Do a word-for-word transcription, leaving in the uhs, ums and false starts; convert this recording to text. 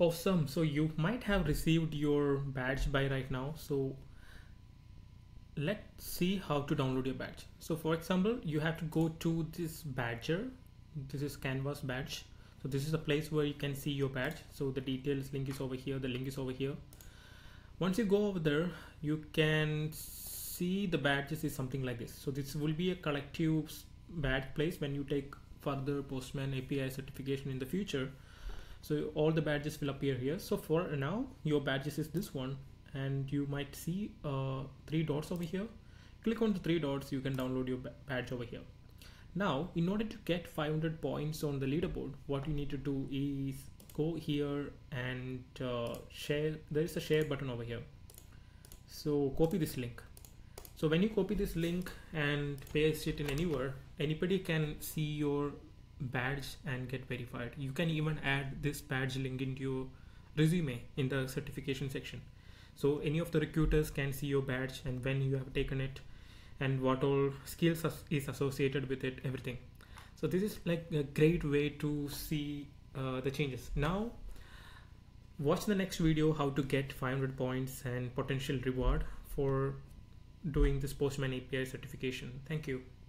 Awesome. So you might have received your badge by right now. So let's see how to download your badge. So for example, you have to go to this badger. This is Canvas badge. So this is a place where you can see your badge. So the details link is over here. The link is over here. Once you go over there, you can see the badges is something like this. So this will be a collective badge place when you take further Postman A P I certification in the future. So all the badges will appear here. So for now, your badges is this one, and you might see uh, three dots over here. Click on the three dots, you can download your badge over here. Now, in order to get five hundred points on the leaderboard, what you need to do is go here and uh, share. There is a share button over here. So copy this link. So when you copy this link and paste it in anywhere, anybody can see your badge and get verified. You can even add this badge link into your resume in the certification section. So any of the recruiters can see your badge and when you have taken it and what all skills is associated with it, everything. So this is like a great way to see uh, the changes. Now watch the next video how to get five hundred points and potential reward for doing this Postman A P I certification. Thank you.